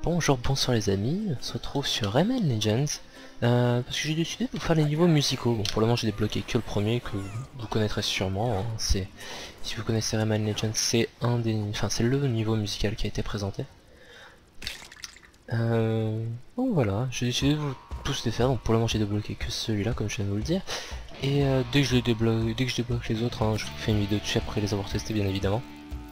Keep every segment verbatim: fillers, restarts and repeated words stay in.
Bonjour, bonsoir les amis, on se retrouve sur Rayman Legends euh, parce que j'ai décidé de vous faire les niveaux musicaux. Bon, pour le moment j'ai débloqué que le premier que vous connaîtrez sûrement, hein. C'est, si vous connaissez Rayman Legends, c'est un des, enfin c'est le niveau musical qui a été présenté. Euh, donc voilà, j'ai décidé de vous tous les faire, donc pour le moment j'ai débloqué que celui-là comme je viens de vous le dire. Et euh, dès que je les débloque, dès que je débloque les autres, hein, je vous fais une vidéo dessus après les avoir testés bien évidemment.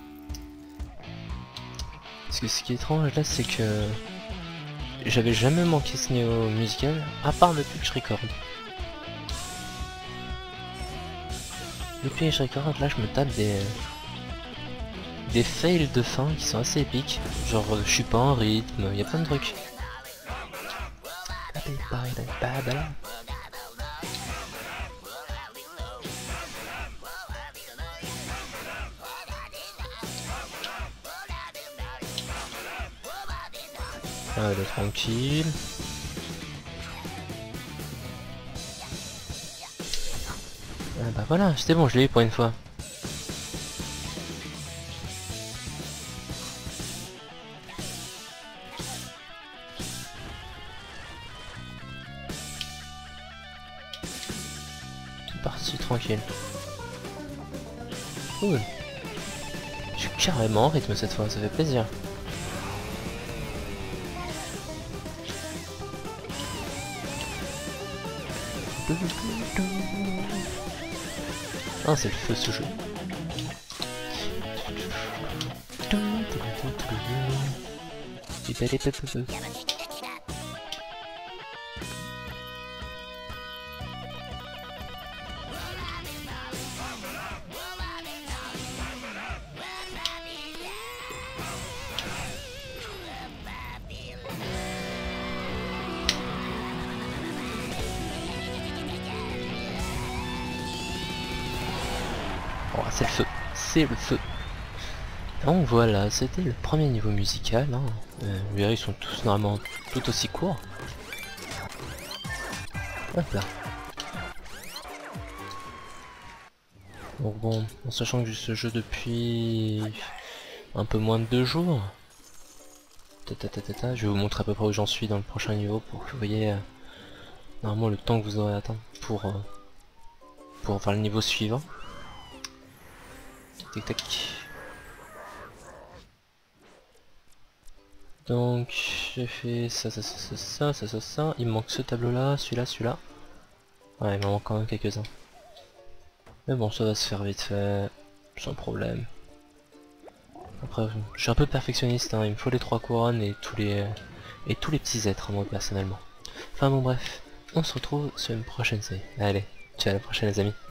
Parce que ce qui est étrange là, c'est que j'avais jamais manqué ce niveau musical, à part depuis que je recorde. Depuis que je recorde, là je me tape des des fails de fin qui sont assez épiques. Genre euh, je suis pas en rythme, il y a plein de trucs. Allez, tranquille. Ah bah voilà, c'était bon, je l'ai eu pour une fois. C'est parti, tranquille. Cool. Je suis carrément en rythme cette fois, ça fait plaisir. Ah, c'est le feu ce jeu. Oh, c'est le feu, c'est le feu. Donc voilà, c'était le premier niveau musical. Hein. Euh, vous verrez, ils sont tous normalement tout aussi courts. Hop là. Donc bon, en sachant que j'ai ce jeu depuis un peu moins de deux jours, ta, ta, ta, ta, je vais vous montrer à peu près où j'en suis dans le prochain niveau pour que vous voyez euh, normalement le temps que vous aurez à attendre pour, euh, pour faire le niveau suivant. Tac tac. Donc j'ai fait ça, ça, ça, ça, ça, ça, ça, ça. Il me manque ce tableau là, celui-là, celui-là. Ouais, il m'en manque quand même quelques-uns. Mais bon, ça va se faire vite fait, sans problème. Après, je suis un peu perfectionniste, hein. Il me faut les trois couronnes et tous les et tous les petits êtres, moi personnellement. Enfin bon bref, on se retrouve sur une prochaine série. Allez, ciao à la prochaine les amis.